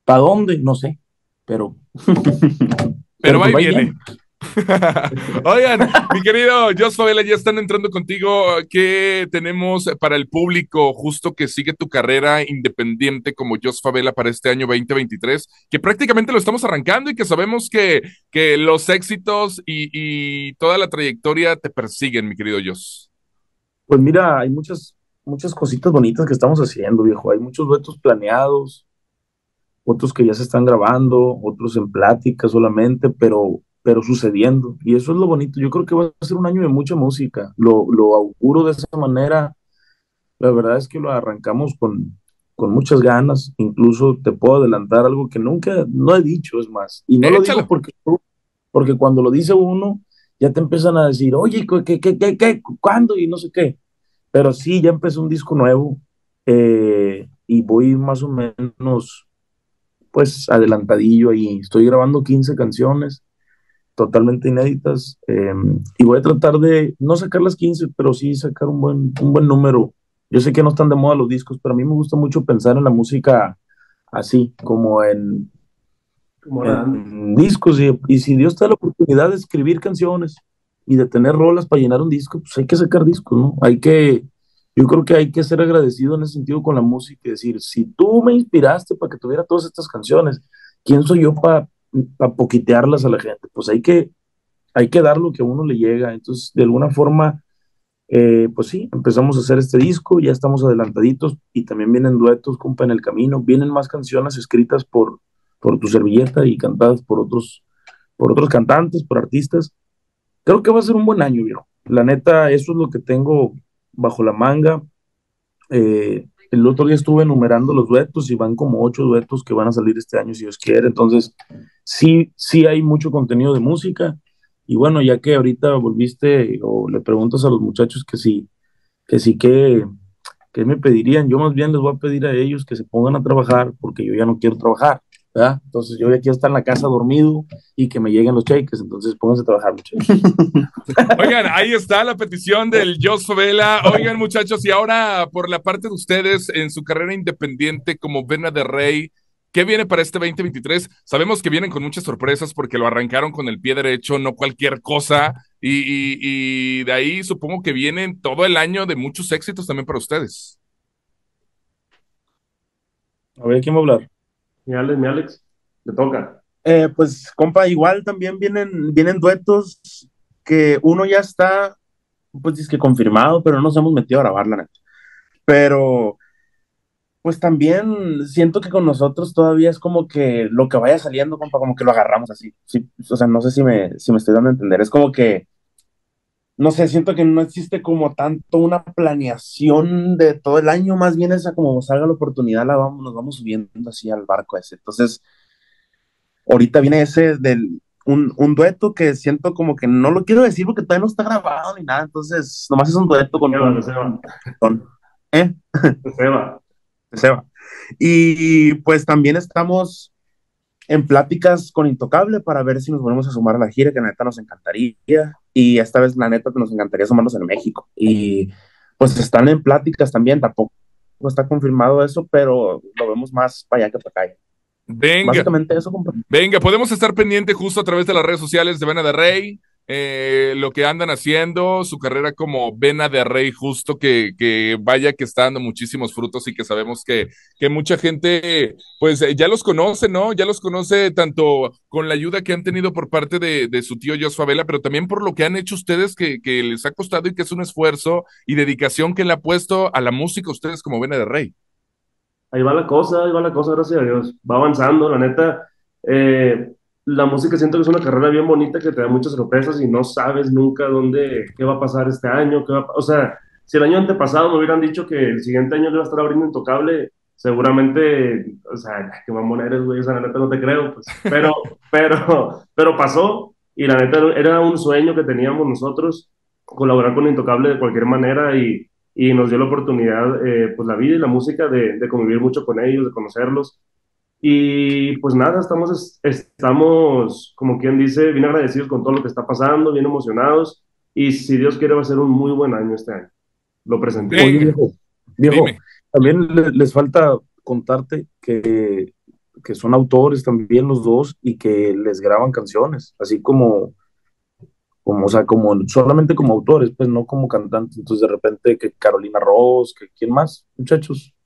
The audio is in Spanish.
¿Para dónde? No sé, pero, Pero va pues y va viene. bien. Oigan, mi querido Jos Favela, ya están entrando contigo. ¿Qué tenemos para el público justo que sigue tu carrera independiente como Jos Favela para este año 2023? Que prácticamente lo estamos arrancando y que sabemos que los éxitos y toda la trayectoria te persiguen, mi querido Jos. Pues mira, hay muchas cositas bonitas que estamos haciendo, viejo. Hay muchos duetos planeados, otros que ya se están grabando, otros en plática solamente, pero sucediendo. Y eso es lo bonito. Yo creo que va a ser un año de mucha música. Lo auguro de esa manera. La verdad es que lo arrancamos con muchas ganas. Incluso te puedo adelantar algo que nunca, no he dicho, es más. Y no lo digo Échalo. porque cuando lo dice uno, ya te empiezan a decir, oye, ¿qué, cuándo? Y no sé qué. Pero sí, ya empezó un disco nuevo, y voy más o menos, pues, adelantadillo ahí. Estoy grabando 15 canciones totalmente inéditas, y voy a tratar de no sacar las 15 pero sí sacar un buen número. Yo sé que no están de moda los discos, pero a mí me gusta mucho pensar en la música así, como Como era antes. en discos, y si Dios te da la oportunidad de escribir canciones y de tener rolas para llenar un disco, pues hay que sacar discos, ¿no? Yo creo que hay que ser agradecido en ese sentido con la música y decir, si tú me inspiraste para que tuviera todas estas canciones, ¿quién soy yo para poquitearlas a la gente? Pues hay que dar lo que a uno le llega. Entonces, de alguna forma, pues sí, empezamos a hacer este disco, ya estamos adelantaditos y también vienen duetos, compa, en el camino. Vienen más canciones escritas por tu servilleta y cantadas por otros cantantes, por artistas. Creo que va a ser un buen año, viejo. La neta, eso es lo que tengo bajo la manga. El otro día estuve enumerando los duetos y van como 8 duetos que van a salir este año, si Dios quiere. Entonces, sí, sí hay mucho contenido de música. Y bueno, ya que ahorita volviste o le preguntas a los muchachos que me pedirían, yo más bien les voy a pedir a ellos que se pongan a trabajar porque yo ya no quiero trabajar, ¿verdad? Entonces yo ya quiero estar en la casa dormido y que me lleguen los cheques, entonces pónganse a trabajar, muchachos. Oigan, ahí está la petición del Jos Favela. Oigan, muchachos, y ahora por la parte de ustedes en su carrera independiente como Vena de Rey, ¿qué viene para este 2023? Sabemos que vienen con muchas sorpresas porque lo arrancaron con el pie derecho, no cualquier cosa, y de ahí supongo que vienen todo el año de muchos éxitos también para ustedes. A ver, ¿quién va a hablar? Mi Alex, te toca. Pues, compa, igual también vienen duetos que uno ya está, pues, que confirmado, pero no nos hemos metido a grabar, la neta. Pero, pues también siento que con nosotros todavía es como que lo que vaya saliendo, compa, como que lo agarramos así. Sí, o sea, no sé si me estoy dando a entender. Es como que, no sé, siento que no existe como tanto una planeación de todo el año, más bien esa como salga la oportunidad, nos vamos subiendo así al barco ese. Entonces, ahorita viene un dueto que siento como que no lo quiero decir porque todavía no está grabado ni nada, entonces nomás es un dueto con De un, Seba, ¿eh? de Seba. De Seba. Y pues también estamos en pláticas con Intocable para ver si nos volvemos a sumar a la gira, que la neta nos encantaría, y esta vez la neta nos encantaría sumarnos en México, y pues están en pláticas también, tampoco está confirmado eso, pero lo vemos más para allá que para acá. Venga, Básicamente eso, compa. venga, podemos estar pendiente justo a través de las redes sociales de Vena de Rey, lo que andan haciendo, su carrera como Vena de Rey, justo que vaya que está dando muchísimos frutos y que sabemos que mucha gente, pues ya los conoce, ¿no? Ya los conoce tanto con la ayuda que han tenido por parte de su tío Jos Favela, pero también por lo que han hecho ustedes que les ha costado y que es un esfuerzo y dedicación que le ha puesto a la música a ustedes como Vena de Rey. Ahí va la cosa, gracias a Dios. Va avanzando, la neta. eh, la música siento que es una carrera bien bonita que te da muchas sorpresas y no sabes nunca qué va a pasar este año, o sea, si el año antepasado me hubieran dicho que el siguiente año iba a estar abriendo Intocable, seguramente, o sea, qué mamón eres, güey, o sea, la neta no te creo, pues. Pero pasó y la neta era un sueño que teníamos nosotros, colaborar con Intocable de cualquier manera y nos dio la oportunidad, pues la vida y la música de convivir mucho con ellos, de conocerlos. Y pues nada, estamos, como quien dice, bien agradecidos con todo lo que está pasando, bien emocionados. Y si Dios quiere, va a ser un muy buen año este año. Lo Oye, presentimos. Venga, viejo, dime. también les falta contarte que que son autores también los dos y que les graban canciones, así como, o sea, como solamente como autores, pues no como cantantes. Entonces de repente que Carolina Ross, que quién más, muchachos.